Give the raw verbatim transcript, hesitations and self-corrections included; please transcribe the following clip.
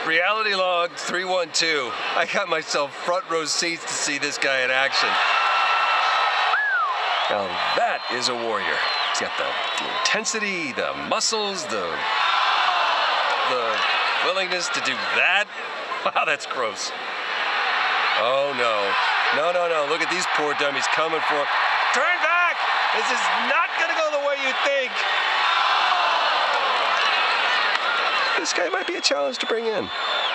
Reality log three one two. I got myself front row seats to see this guy in action. Now that is a warrior. He's got the, the intensity, the muscles, the, the willingness to do that. Wow, that's gross. Oh no. No, no, no. Look at these poor dummies coming for him. Turn back! This is not gonna go the way you think. This guy might be a challenge to bring in.